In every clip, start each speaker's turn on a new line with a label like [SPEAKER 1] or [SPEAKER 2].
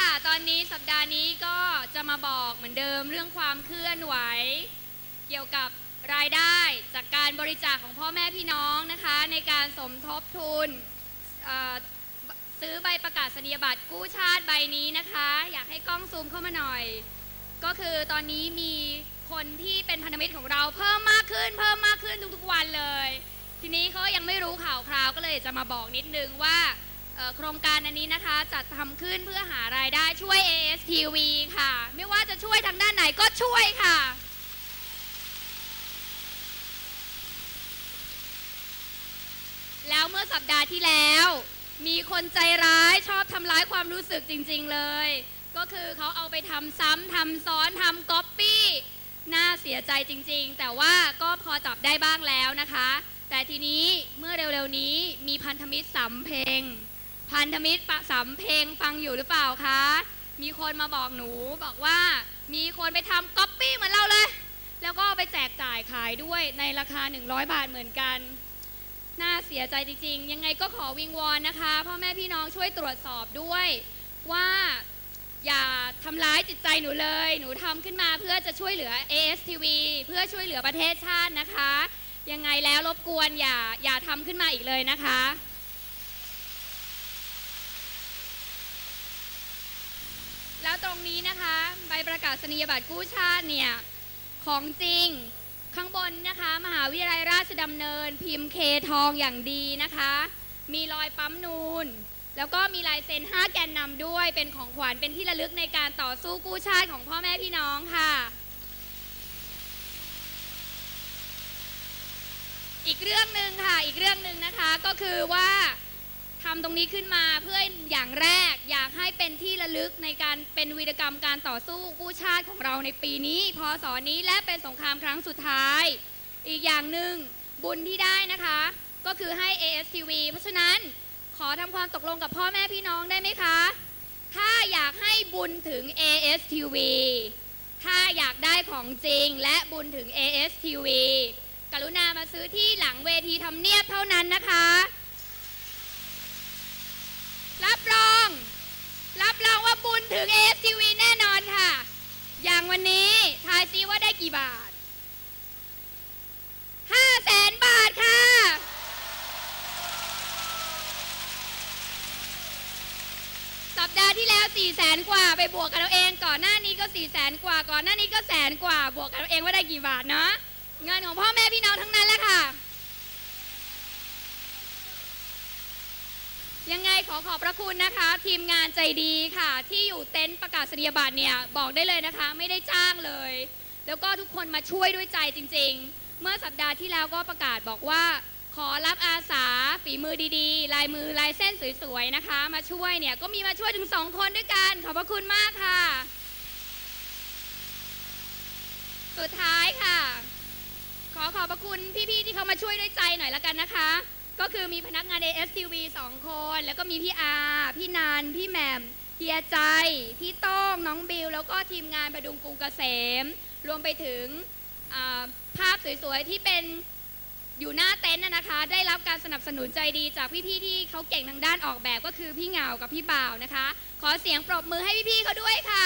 [SPEAKER 1] ตอนนี้สัปดาห์นี้ก็จะมาบอกเหมือนเดิมเรื่องความเคลื่อนไหวเกี่ยวกับรายได้จากการบริจาคของพ่อแม่พี่น้องนะคะในการสมทบทุนซื้อใบประกาศนียบัตรกู้ชาติใบนี้นะคะอยากให้กล้องซูมเข้ามาหน่อยก็คือตอนนี้มีคนที่เป็นพันธมิตรของเราเพิ่มมากขึ้นทุกๆวันเลยทีนี้เขายังไม่รู้ข่าวคราวก็เลยจะมาบอกนิดนึงว่าโครงการอันนี้นะคะจัดทำขึ้นเพื่อหารายได้ช่วย ASTV ค่ะไม่ว่าจะช่วยทางด้านไหนก็ช่วยค่ะแล้วเมื่อสัปดาห์ที่แล้วมีคนใจร้ายชอบทำร้ายความรู้สึกจริงๆเลยก็คือเขาเอาไปทำซ้ำทำซ้อนทำก๊อปปี้น่าเสียใจจริงๆแต่ว่าก็พอจับได้บ้างแล้วนะคะแต่ทีนี้เมื่อเร็วๆนี้มีพันธมิตรสำเพ็งสำเพ็งฟังอยู่หรือเปล่าคะมีคนมาบอกหนูบอกว่ามีคนไปทำก๊อปปี้เหมือนเราเลยแล้วก็ไปแจกจ่ายขายด้วยในราคา100 บาทเหมือนกันน่าเสียใจจริงๆยังไงก็ขอวิงวอนนะคะพ่อแม่พี่น้องช่วยตรวจสอบด้วยว่าอย่าทำร้ายจิตใจหนูเลยหนูทำขึ้นมาเพื่อจะช่วยเหลือ ASTV เพื่อช่วยเหลือประเทศชาตินะคะยังไงแล้วรบกวนอย่าทำขึ้นมาอีกเลยนะคะแล้วตรงนี้นะคะใบประกาศนียบัตรกู้ชาติเนี่ยของจริงข้างบนนะคะมหาวิทยาลัยราชดำเนินพิมพ์เคทองอย่างดีนะคะมีรอยปั๊มนูนแล้วก็มีลายเซ็น5 แกนนำด้วยเป็นของขวัญเป็นที่ระลึกในการต่อสู้กู้ชาติของพ่อแม่พี่น้องค่ะอีกเรื่องหนึ่งนะคะก็คือว่าทำตรงนี้ขึ้นมาเพื่ออย่างแรกอยากให้เป็นที่ระลึกในการเป็นวีรกรรมการต่อสู้กู้ชาติของเราในปีนี้พ.ศ.นี้และเป็นสงครามครั้งสุดท้ายอีกอย่างหนึ่งบุญที่ได้นะคะก็คือให้ ASTV เพราะฉะนั้นขอทำความตกลงกับพ่อแม่พี่น้องได้ไหมคะถ้าอยากให้บุญถึง ASTV ถ้าอยากได้ของจริงและบุญถึง ASTV กรุณามาซื้อที่หลังเวทีทำเนียบเท่านั้นนะคะรับรองว่าบุญถึง ASTV แน่นอนค่ะอย่างวันนี้ทายซิว่าได้กี่บาท500,000 บาทค่ะสัปดาห์ที่แล้ว400,000 กว่าไปบวกกันเอาเองก่อนหน้านี้ก็400,000 กว่าก่อนหน้านี้ก็100,000 กว่าบวกกันเอาเองว่าได้กี่บาทเนาะเงินของพ่อแม่พี่น้องทั้งนั้นแหละค่ะยังไงขอบพระคุณนะคะทีมงานใจดีค่ะที่อยู่เต็นท์ประกาศนียบัตรเนี่ยบอกได้เลยนะคะไม่ได้จ้างเลยแล้วก็ทุกคนมาช่วยด้วยใจจริงๆเมื่อสัปดาห์ที่แล้วก็ประกาศบอกว่าขอรับอาสาฝีมือดีๆลายเส้นสวยๆนะคะมาช่วยเนี่ยก็มีมาช่วยถึง2 คนด้วยกันขอบพระคุณมากค่ะสุดท้ายค่ะขอบพระคุณพี่ๆที่เขามาช่วยด้วยใจหน่อยละกันนะคะก็คือมีพนักงาน ASTV 2 คนแล้วก็มีพี่อาพี่นันพี่แหม่มเฮียใจพี่โต้งน้องบิวแล้วก็ทีมงานประดุงกรุงเกษมรวมไปถึงภาพสวยๆที่เป็นอยู่หน้าเต็นท์นะคะได้รับการสนับสนุนใจดีจากพี่ๆที่เขาเก่งทางด้านออกแบบก็คือพี่เหงากับพี่บ่าวนะคะขอเสียงปรบมือให้พี่ๆเขาด้วยค่ะ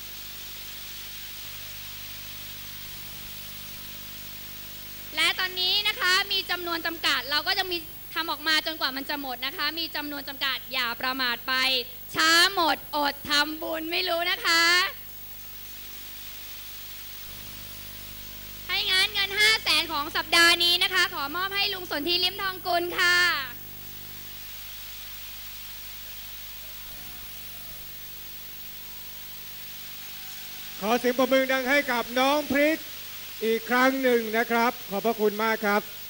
[SPEAKER 1] และตอนนี้นะคะมีจำนวนจำกัดเราก็จะมีทำออกมาจนกว่ามันจะหมดนะคะมีจำนวนจำกัดอย่าประมาทไปช้าหมดอดทำบุญไม่รู้นะคะให้งานเงิน500,000ของสัปดาห์นี้นะคะขอมอบให้ลุงสนธิลิ้มทองกุลค่ะ
[SPEAKER 2] ขอเสียงปรบมือดังให้กับน้องพริกอีกครั้งหนึ่งนะครับขอบพระคุณมากครับ